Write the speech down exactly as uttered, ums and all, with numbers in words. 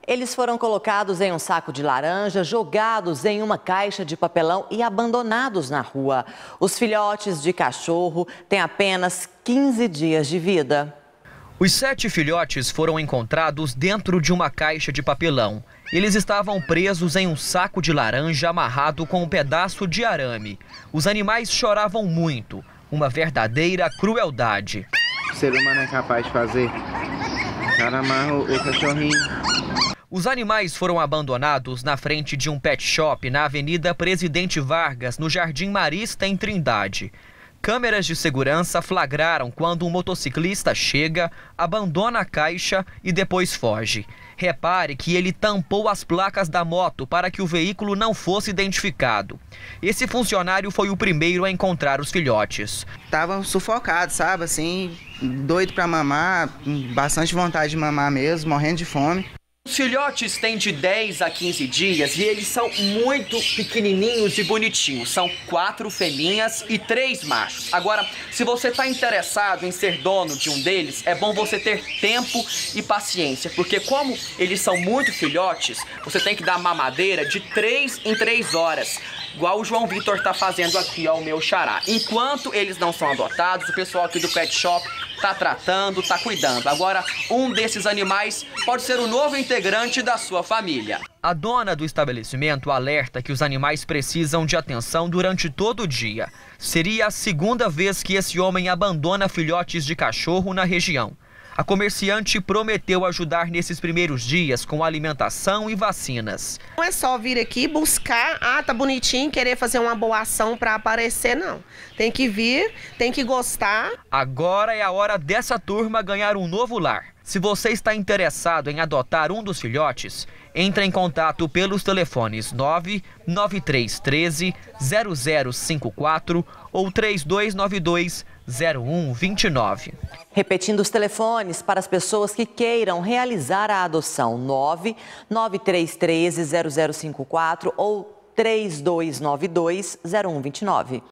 Eles foram colocados em um saco de laranja, jogados em uma caixa de papelão e abandonados na rua. Os filhotes de cachorro têm apenas quinze dias de vida. Os sete filhotes foram encontrados dentro de uma caixa de papelão. Eles estavam presos em um saco de laranja amarrado com um pedaço de arame. Os animais choravam muito. Uma verdadeira crueldade. O ser humano é capaz de fazer. O cara amarra o cachorrinho. Os animais foram abandonados na frente de um pet shop na Avenida Presidente Vargas, no Jardim Marista, em Trindade. Câmeras de segurança flagraram quando um motociclista chega, abandona a caixa e depois foge. Repare que ele tampou as placas da moto para que o veículo não fosse identificado. Esse funcionário foi o primeiro a encontrar os filhotes. Tava sufocado, sabe, assim, doido para mamar, bastante vontade de mamar mesmo, morrendo de fome. Os filhotes têm de dez a quinze dias e eles são muito pequenininhos e bonitinhos. São quatro fêmeas e três machos. Agora, se você está interessado em ser dono de um deles, é bom você ter tempo e paciência, porque como eles são muito filhotes, você tem que dar mamadeira de três em três horas. Igual o João Vitor está fazendo aqui, ó, o meu xará. Enquanto eles não são adotados, o pessoal aqui do pet shop está tratando, está cuidando. Agora, um desses animais pode ser o novo integrante da sua família. A dona do estabelecimento alerta que os animais precisam de atenção durante todo o dia. Seria a segunda vez que esse homem abandona filhotes de cachorro na região. A comerciante prometeu ajudar nesses primeiros dias com alimentação e vacinas. Não é só vir aqui buscar, ah, tá bonitinho, querer fazer uma boa ação para aparecer, não. Tem que vir, tem que gostar. Agora é a hora dessa turma ganhar um novo lar. Se você está interessado em adotar um dos filhotes, entre em contato pelos telefones nove nove três um três zero zero cinco quatro ou três dois nove dois zero um dois nove. Repetindo os telefones para as pessoas que queiram realizar a adoção: nove nove três um três zero zero cinco quatro ou três dois nove dois zero um dois nove.